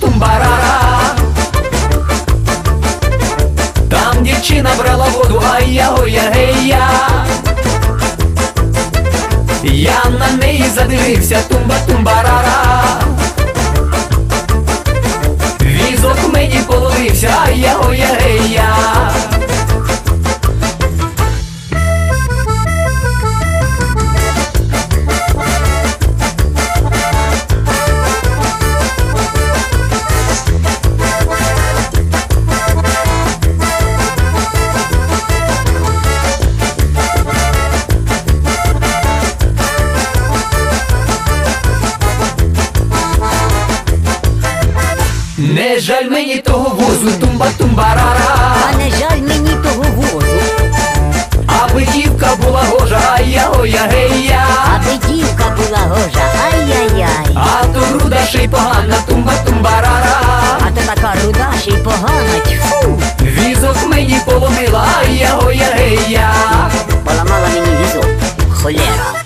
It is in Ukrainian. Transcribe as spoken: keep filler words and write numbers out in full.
тумба-тумбарара. Там дівчина брала воду, ай-я-ой-я, гей-я. Я на неї задивився, тумба-тумбарара. Візок мені половився, ай-я-ой-я, гей-я. Не жаль мені того возу, тумба-тумбарара. А не жаль мені того возу, Аби дівка була гожа, ай-я-ой-я, гей-я. аби дівка була гожа, ай-яй-яй. А то руда ще й погана, тумба-тумбарара. А то така руда ще й погана, тьфу. Візок мені поломила, ай-я-ой-я, гей-я. Поламала мені візок, холера.